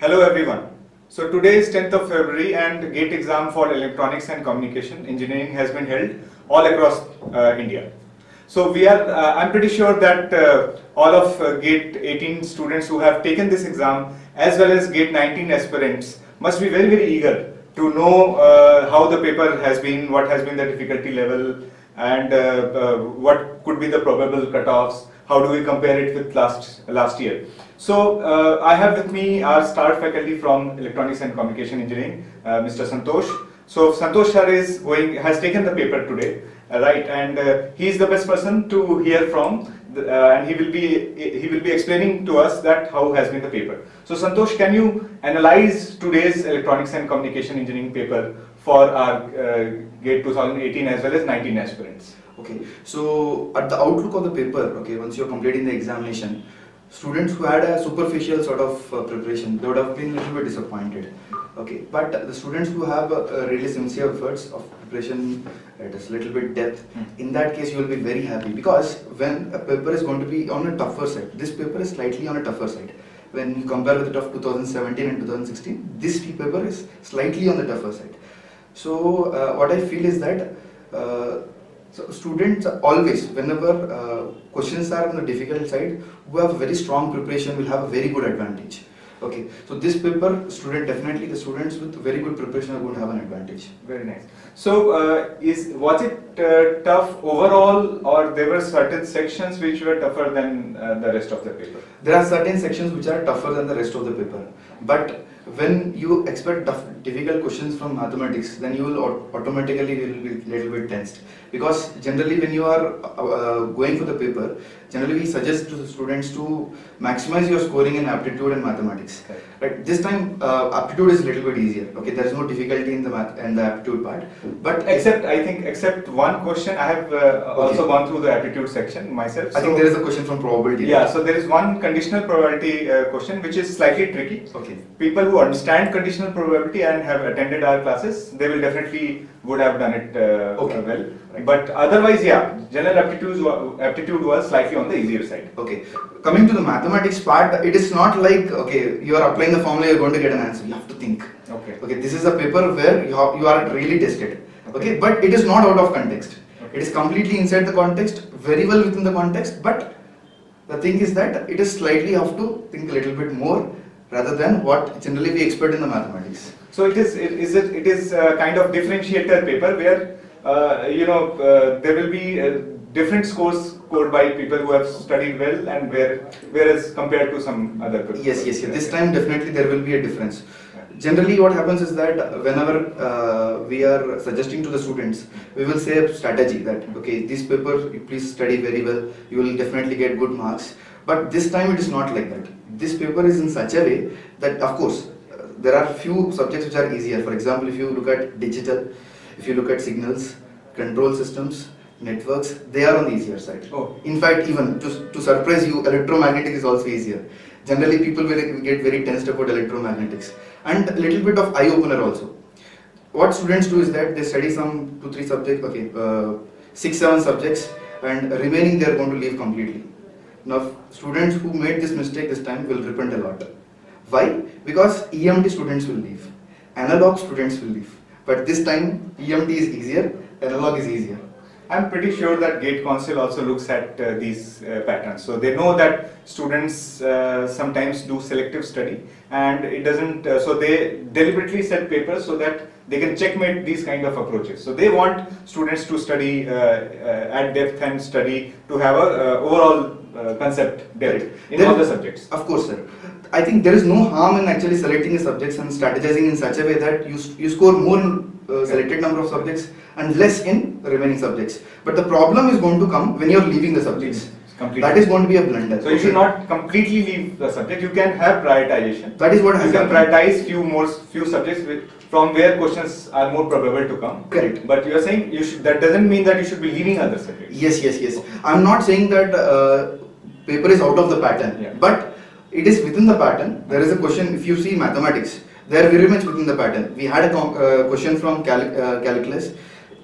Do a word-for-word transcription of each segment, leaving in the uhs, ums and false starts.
Hello everyone. So today is tenth of February and GATE exam for Electronics and Communication Engineering has been held all across uh, India. So we are, uh, I'm pretty sure that uh, all of uh, GATE eighteen students who have taken this exam as well as GATE nineteen aspirants must be very very eager to know uh, how the paper has been, what has been the difficulty level, and uh, uh, what could be the probable cutoffs. How do we compare it with last last year? So uh, I have with me our star faculty from Electronics and Communication Engineering, uh, Mister Santosh. So Santosh sir is going has taken the paper today, uh, right? And uh, he is the best person to hear from, the, uh, and he will be he will be explaining to us that how has been the paper. So Santosh, can you analyze today's Electronics and Communication Engineering paper for our uh, GATE twenty eighteen as well as nineteen aspirants? Okay, so at the outlook of the paper, okay, once you're completing the examination, students who had a superficial sort of uh, preparation, they would have been a little bit disappointed. Okay, but the students who have uh, really sincere efforts of preparation, it is a little bit depth, in that case you will be very happy, because when a paper is going to be on a tougher side, this paper is slightly on a tougher side. When you compare with it of two thousand seventeen and two thousand sixteen, this paper is slightly on the tougher side. So uh, what I feel is that uh, So students always, whenever uh, questions are on the difficult side, who have very strong preparation will have a very good advantage. Okay, so this paper, student definitely the students with very good preparation are going to have an advantage. Very nice. So uh, is was it uh, tough overall, or there were certain sections which were tougher than uh, the rest of the paper? There are certain sections which are tougher than the rest of the paper, but when you expect tough, difficult questions from mathematics, then you will automatically will be a little bit tensed, because generally when you are uh, going for the paper, generally we suggest to the students to maximize your scoring in aptitude and mathematics. Okay. Right? This time uh, aptitude is a little bit easier. Okay, there is no difficulty in the math and the aptitude part. But except I think except one question, I have uh, okay. also gone through the aptitude section myself. I so think there is a question from probability. Yeah, so there is one conditional probability uh, question which is slightly tricky. Okay. People who understand conditional probability and have attended our classes, they will definitely would have done it uh, okay. well. Right. But otherwise, yeah, general aptitude aptitude was slightly on the easier side. Okay. Coming to the mathematics part, it is not like, okay, you are applying the formula, you are going to get an answer. You have to think. Okay. Okay. This is a paper where you, have, you are really tested. Okay. Okay. But it is not out of context. Okay. It is completely inside the context, very well within the context. But the thing is that it is slightly have to think a little bit more rather than what generally we expect in the mathematics. So it is it is it, it is a kind of differentiator paper where uh, you know uh, there will be uh, different scores scored by people who have studied well, and where whereas compared to some other people. Yes, yes, yes. This time definitely there will be a difference. Generally what happens is that whenever uh, we are suggesting to the students, we will say a strategy that, okay, this paper please study very well, you will definitely get good marks. But this time it is not like that. This paper is in such a way that, of course, uh, there are few subjects which are easier. For example, if you look at digital, if you look at signals, control systems, networks, they are on the easier side. Oh. In fact, even to, to surprise you, electromagnetic is also easier. Generally, people will get very tensed about electromagnetics, and a little bit of eye opener also. What students do is that they study some two, three subjects, okay, uh, six, seven subjects, and remaining they are going to leave completely. Now, students who made this mistake this time will repent a lot. Why? Because E M T students will leave, analog students will leave. But this time, E M T is easier, analog is easier. I'm pretty sure that GATE Council also looks at uh, these uh, patterns. So they know that students uh, sometimes do selective study, and it doesn't, uh, so they deliberately set papers so that they can checkmate these kind of approaches. So they want students to study uh, uh, at depth and study to have a uh, overall uh, concept depth in there all is, the subjects. Of course, sir. I think there is no harm in actually selecting the subjects and strategizing in such a way that you, you score more in uh, selected number of subjects and less in the remaining subjects. But the problem is going to come when you are leaving the subjects. Completely. That is going to be a blunder. So you should not completely leave the subject. You can have prioritization. That is what has you can happened. prioritize few more few subjects with, from where questions are more probable to come. Correct. But you are saying you should. That doesn't mean that you should be leaving other subjects. Yes, yes, yes. I am not saying that uh, paper is out of the pattern, yeah. but it is within the pattern. There is a question. If you see mathematics, they are very much within the pattern. We had a uh, question from cal uh, calculus.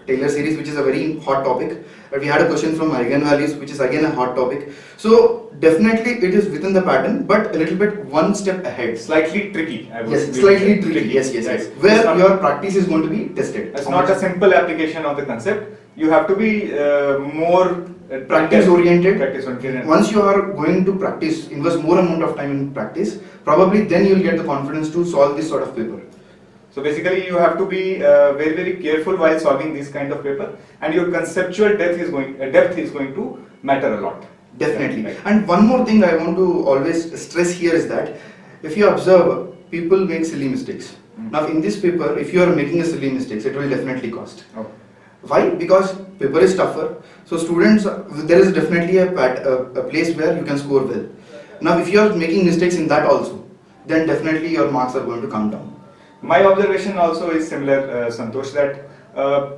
Taylor series, which is a very hot topic. But we had a question from eigenvalues, which is again a hot topic. So definitely it is within the pattern, but a little bit one step ahead. Slightly tricky. I would yes, slightly tricky. tricky. Yes, yes, yes. Where not, your practice is going to be tested. It's not a simple application of the concept. You have to be uh, more uh, practice oriented. Practice oriented. Once you are going to practice, invest more amount of time in practice, probably then you will get the confidence to solve this sort of paper. So basically, you have to be uh, very very careful while solving this kind of paper, and your conceptual depth is going uh, depth is going to matter a lot. Definitely. Right. And one more thing I want to always stress here is that if you observe, people make silly mistakes. Mm-hmm. Now in this paper, if you are making a silly mistakes, it will definitely cost. Oh. Why? Because paper is tougher. So students, there is definitely a, pat, a, a place where you can score well. Now if you are making mistakes in that also, then definitely your marks are going to come down. My observation also is similar, uh, Santosh, that uh,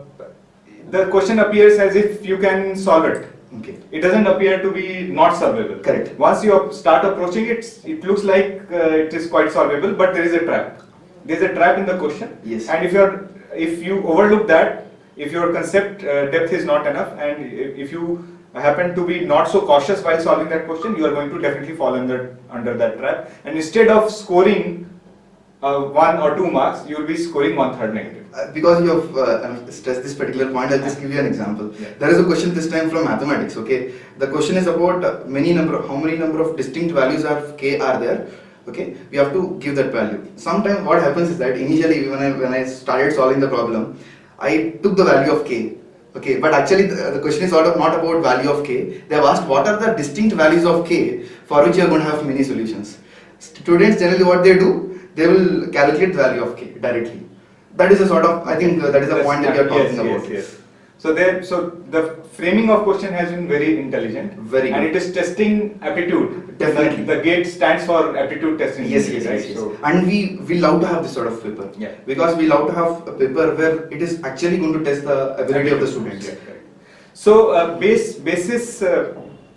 the question appears as if you can solve it. Okay. It doesn't appear to be not solvable. Correct. Once you start approaching it, it looks like uh, it is quite solvable, but there is a trap. There is a trap in the question. Yes. And if you are, if you overlook that, if your concept uh, depth is not enough, and if you happen to be not so cautious while solving that question, you are going to definitely fall under under that trap. And instead of scoring uh, one or two marks, you will be scoring one third negative. Uh, because you have uh, stressed this particular point, I'll just give you an example. Yeah. There is a question this time from mathematics. Okay, the question is about uh, many number, of, how many number of distinct values of k are there. Okay, we have to give that value. Sometimes what happens is that initially when I when I started solving the problem, I took the value of k. Okay, but actually the, the question is sort of not about value of k. They have asked what are the distinct values of k for which you are going to have many solutions. Students generally what they do, they will calculate the value of k directly. That is a sort of, I think uh, that is the point that you are talking yes, about. Yes, yes. So there, so the framing of question has been very intelligent. Very good. And it is testing aptitude. Definitely. The, the GATE stands for aptitude testing. Yes, yes, right? yes, yes. So, and we, we love to have this sort of paper. Yeah. Because we love to have a paper where it is actually going to test the ability aptitude of the students. Yeah, right. So uh, base, basis, uh,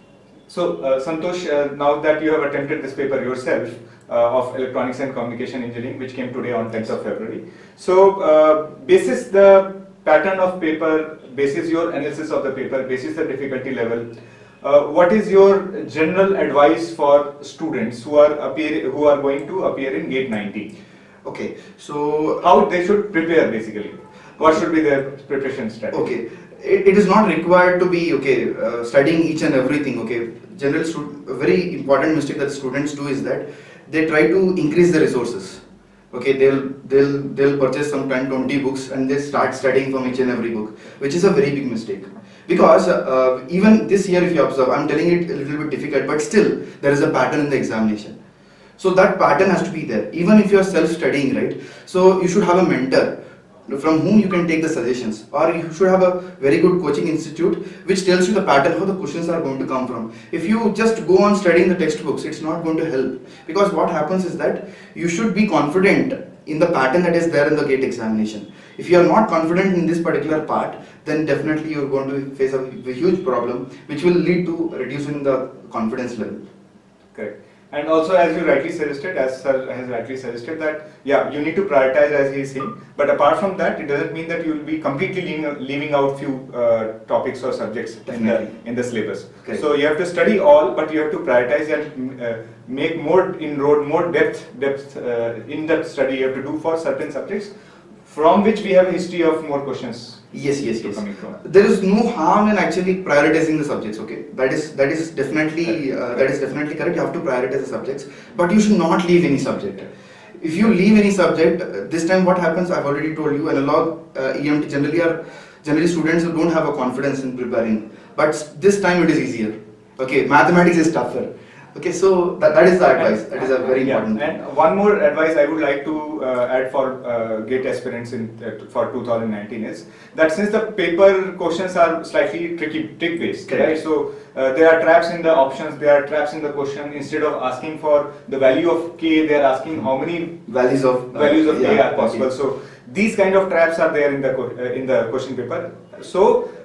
so uh, Santosh, uh, now that you have attempted this paper yourself, Uh, of electronics and communication engineering, which came today on tenth of February. So, uh, basis the pattern of paper, basis your analysis of the paper, basis the difficulty level, uh, what is your general advice for students who are appear who are going to appear in GATE ninety? Okay, so how they should prepare basically? What should be their preparation strategy? Okay, it, it is not required to be okay uh, studying each and everything. Okay, general a very important mistake that students do is that they try to increase the resources. Okay, they'll they'll they'll purchase some ten twenty books and they start studying from each and every book, which is a very big mistake. Because uh, even this year, if you observe, I'm telling it a little bit difficult, but still there is a pattern in the examination. So that pattern has to be there. Even if you are self-studying, right? So you should have a mentor from whom you can take the suggestions, or you should have a very good coaching institute which tells you the pattern how the questions are going to come from. If you just go on studying the textbooks, it's not going to help, because what happens is that you should be confident in the pattern that is there in the GATE examination. If you are not confident in this particular part, then definitely you are going to face a, a huge problem which will lead to reducing the confidence level. Correct. And also, as you rightly suggested, as Sir has rightly suggested, that yeah, you need to prioritize as he is saying. But apart from that, it doesn't mean that you will be completely leaving, leaving out few uh, topics or subjects in the in the syllabus. Okay. So you have to study all, but you have to prioritize and uh, make more inroad, more depth, depth, uh, in-depth study you have to do for certain subjects, from which we have a history of more questions. Yes, yes, yes. Coming from. There is no harm in actually prioritizing the subjects. Okay, that is that is definitely uh, that is definitely correct. You have to prioritize the subjects, but you should not leave any subject. If you leave any subject, uh, this time what happens? I've already told you. Analog, uh, E M T generally are generally students who don't have a confidence in preparing, but this time it is easier. Okay, mathematics is tougher. Okay, so that, that is the advice. That is a very yeah, important. And one more advice I would like to uh, add for uh, GATE aspirants in uh, for two thousand nineteen is that since the paper questions are slightly tricky, trick based, right? So uh, there are traps in the options, there are traps in the question. Instead of asking for the value of k, they are asking how many values of uh, values of yeah, k are possible. Okay. So these kind of traps are there in the uh, in the question paper. So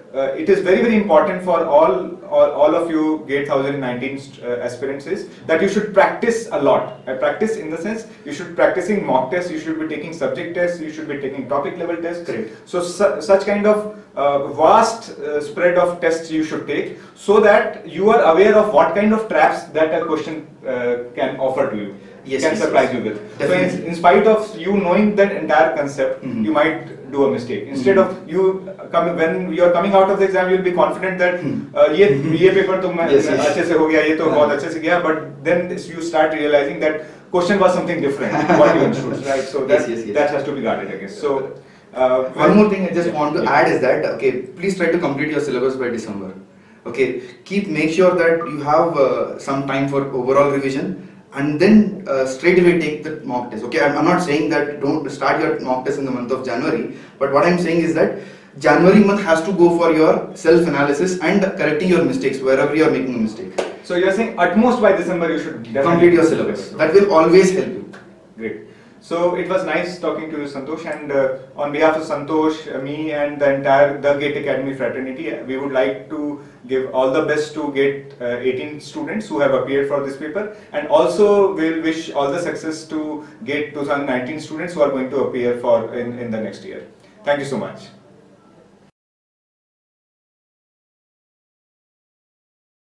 uh, it is very very important for all all, all of you GATE twenty nineteen uh, aspirants is that you should practice a lot. Uh, practice in the sense you should practicing mock tests, you should be taking subject tests, you should be taking topic level tests. Correct. So su such kind of uh, vast uh, spread of tests you should take, so that you are aware of what kind of traps that a question uh, can offer to you. Yes, can yes, surprise yes. you with. Definitely. So in, in spite of you knowing that entire concept, Mm-hmm. you might do a mistake. Instead Mm-hmm. of you come when you are coming out of the exam, you'll be confident that Mm-hmm. uh, ये ये paper तो मैं Yes, yes. अच्छे से हो गया, ये तो Yeah. बहुत अच्छे से गया. But then you start realizing that question was something different what you understood, right? So that Yes, yes, yes. that has to be guarded against. So uh, One more thing I just yeah, want to yeah. add is that, okay, please try to complete your syllabus by December. Okay, keep make sure that you have uh, some time for overall revision, and then uh, straight away take the mock test. Okay, I'm, I'm not saying that don't start your mock test in the month of January, but what I'm saying is that January month has to go for your self-analysis and correcting your mistakes wherever you are making a mistake. So you're saying at most by December you should definitely Complete your syllabus. That will always help you. Great. So it was nice talking to you, Santosh, and uh, on behalf of Santosh, uh, me and the entire the GATE Academy fraternity, we would like to give all the best to GATE uh, eighteen students who have appeared for this paper, and also we'll wish all the success to GATE twenty nineteen students who are going to appear for in, in the next year. Thank you so much.